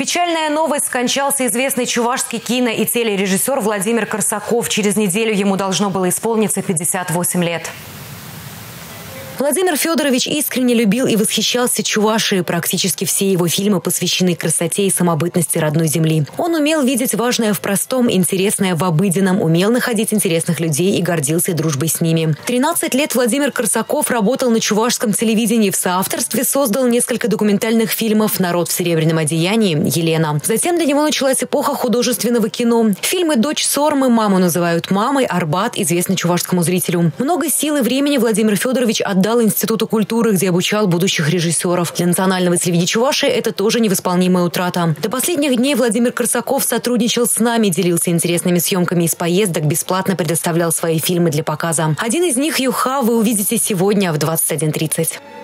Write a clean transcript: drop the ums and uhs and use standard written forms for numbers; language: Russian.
Печальная новость. Скончался известный чувашский кино- и телережиссер Владимир Корсаков. Через неделю ему должно было исполниться 58 лет. Владимир Федорович искренне любил и восхищался Чувашией. Практически все его фильмы посвящены красоте и самобытности родной земли. Он умел видеть важное в простом, интересное в обыденном, умел находить интересных людей и гордился дружбой с ними. 13 лет Владимир Корсаков работал на чувашском телевидении. В соавторстве создал несколько документальных фильмов «Народ в серебряном одеянии», «Елена». Затем для него началась эпоха художественного кино. Фильмы «Дочь Сормы», «Маму называют мамой», «Арбат» известны чувашскому зрителю. Много сил и времени Владимир Федорович отдал Институту культуры, где обучал будущих режиссеров. Для национального телевидения Чувашии это тоже невосполнимая утрата. До последних дней Владимир Корсаков сотрудничал с нами, делился интересными съемками из поездок, бесплатно предоставлял свои фильмы для показа. Один из них «Юха» вы увидите сегодня в 21:30.